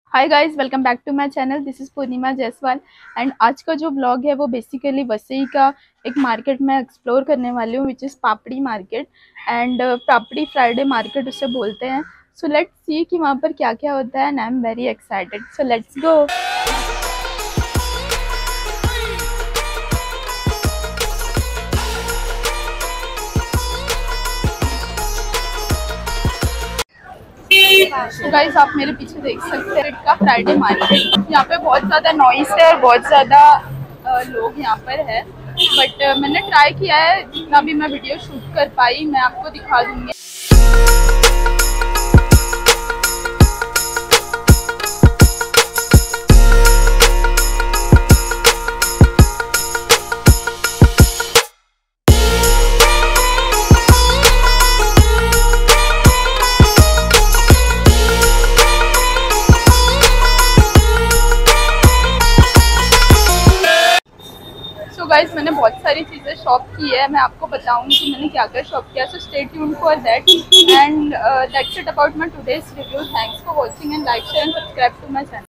Hi guys, welcome back to my channel. This is Purnima Jaiswal and आज का जो blog है वो बेसिकली वसई का एक मार्केट में एक्सप्लोर करने वाली हूँ, which is Papdi market and Papdi Friday market उसे बोलते हैं। सो लेट्स सी कि वहाँ पर क्या क्या होता है and I am very excited. So let's go. तो गाइस, आप मेरे पीछे देख सकते हैं का फ्राइडे मार्केट। यहाँ पे बहुत ज़्यादा नॉइस है और बहुत ज़्यादा लोग यहाँ पर है, बट मैंने ट्राई किया है जितना भी मैं वीडियो शूट कर पाई मैं आपको दिखा दूँगी। सो गाइज, मैंने बहुत सारी चीज़ें शॉप की है, मैं आपको बताऊंगी कि मैंने क्या क्या शॉप किया। So stay tuned for that and that's it about my today's review. Thanks for watching and like share and subscribe to my channel.